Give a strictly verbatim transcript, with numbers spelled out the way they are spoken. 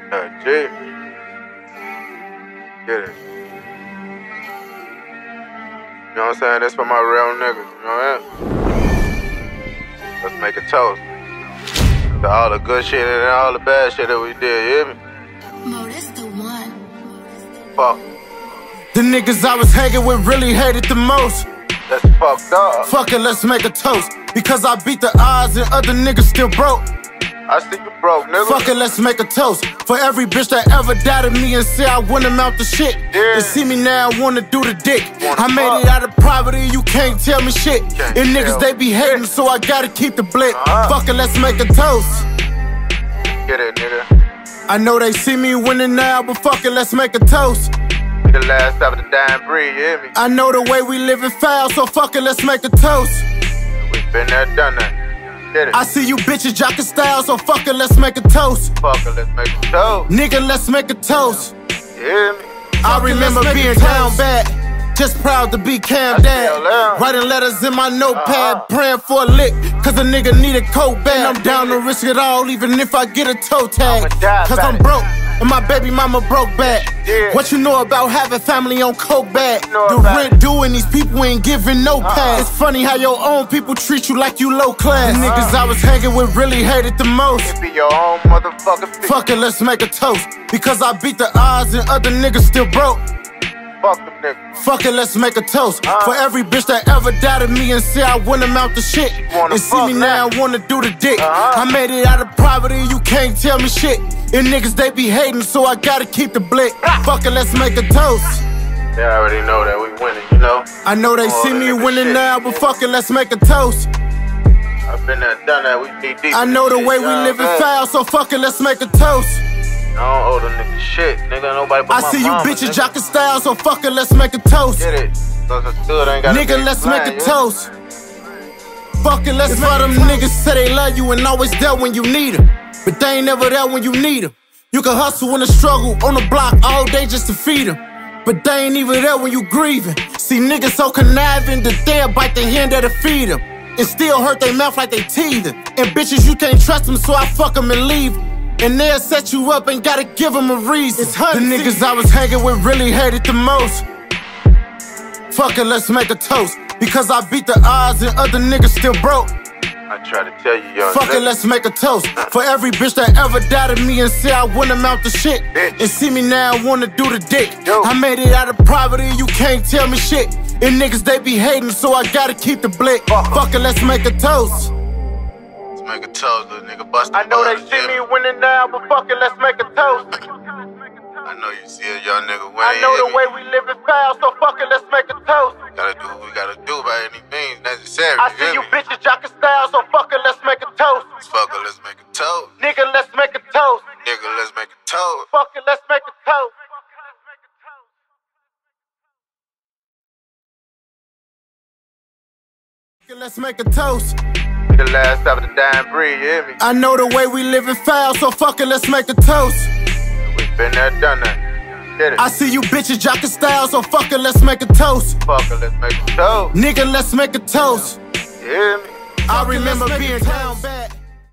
Uh, G. Get it. You know what I'm saying? That's for my real niggas, you know what I mean? Let's make a toast to all the good shit and all the bad shit that we did, you hear me? Mo, that's the one. Fuck. The niggas I was hanging with really hated the most. That's fucked up. Fuck it, let's make a toast. Because I beat the odds and other niggas still broke. I see you broke, nigga. Fuck it, let's make a toast for every bitch that ever doubted me and say I wouldn't amount to shit. Yeah. And see me now, wanna do the dick. Wanna I made fuck. it out of poverty, you can't tell me shit. Can't And niggas, tell they be hating, shit. so I gotta keep the blick. Uh-huh. Fuck it, let's make a toast. Get it, nigga. I know they see me winning now, but fuck it, let's make a toast. We the last of the dying breed, you hear me? I know the way we living foul, so fuck it, let's make a toast. We been there, done that. Get it. I see you bitches jockin' style, so fuck it, let's make a toast. Fuck it, let's make a toast. Nigga, let's make a toast. You hear me? I remember being down bad, just proud to be Cam I Dad. still am. Writing letters in my notepad, Uh-huh. praying for a lick, cause a nigga need a coat bag. I'm down to risk it all, even if I get a toe tag. I'ma die Cause about I'm it. broke, and my baby mama broke back. Yeah. What you know about having family on coke bag? know The about rent due and these people ain't giving no pass. Uh-uh. It's funny how your own people treat you like you low class. The niggas I was hanging with really hated the most. It be your own motherfucking feet. Fuck it, let's make a toast. Because I beat the odds and other niggas still broke. Fuck them niggas. Fuck it, let's make a toast Uh. for every bitch that ever doubted me and say I wouldn't amount to shit. Wanna And see fuck me now. now, wanna do the dick. Uh-huh. I made it out of poverty, you can't tell me shit. And niggas, they be hating, so I gotta keep the blick. Fuck it, let's make a toast. They already know that we winning, you know? I know they Oh, see me nigga winning shit. now, but fuck it, let's make a toast. I've been there, done that, we deep deep. I in know this the shit, way you we know living what I'm saying? foul, so fuck it, let's make a toast. I don't owe the nigga shit, nigga, nobody but I my see you mama, bitches nigga. jockin' style, so fuck it, let's make a toast. Get it. Cause I still ain't got Nigga, let's make a toast. Fuck it, let's for them niggas say they love you and always there when you need them. But they ain't never there when you need them. You can hustle in the struggle on the block all day just to feed them. But they ain't even there when you grieving. See niggas so conniving that they'll bite the hand that'll feed them. And still hurt their mouth like they teething. And bitches, you can't trust them, so I fuck them and leave them. And they'll set you up and gotta give them a reason. The niggas I was hanging with really hated the most. Fuck it, let's make a toast. Because I beat the odds and other niggas still broke. I try to tell you, young Fuck it, nigga. let's make a toast for every bitch that ever doubted me and say I wouldn't amount to shit. Bitch. And see me now, wanna do the dick. Yo. I made it out of poverty, you can't tell me shit. And niggas, they be hating, so I gotta keep the blick. Fuck 'em. Fuck it, let's make a toast. Let's make a toast, little nigga. Bust I know they see me winning now, but fuck it, let's make a toast. I know you see a young nigga winning. I know you the hear way me? we living foul, so fuck it, let's make a toast. Gotta do what we gotta do by any means necessary. I you see hear you me? bitches jockin' style, so fuck it, let's make a toast. Fuck it, let's make a toast. Nigga, let's make a toast. Nigga, let's make a toast. Fuck it, let's make a toast. Let's make a toast. We the last of the dying breed, you hear me? I know the way we living foul, so fuck it, let's make a toast. We been there, done that. Get it. I see you bitches jockin' style, so fuck it, let's make a toast. Fuck it, let's make a toast. Nigga, let's make a toast. You hear me? I remember being down bad.